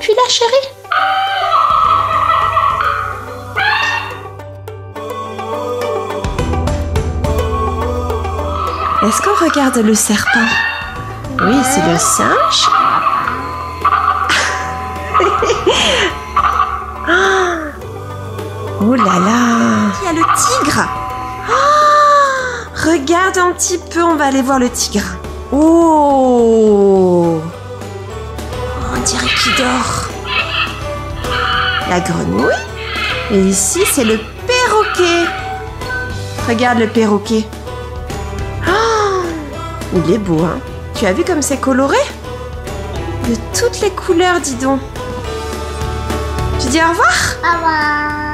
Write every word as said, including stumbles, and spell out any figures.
appuie là, chérie. Est-ce qu'on regarde le serpent? Oui, c'est le singe. Oh là là! Il y a le tigre! Oh, regarde un petit peu, on va aller voir le tigre. Oh! On dirait qu'il dort. La grenouille. Et ici, c'est le perroquet. Regarde le perroquet. Oh, il est beau, hein? Tu as vu comme c'est coloré? De toutes les couleurs, dis donc. Tu dis au revoir? Au revoir.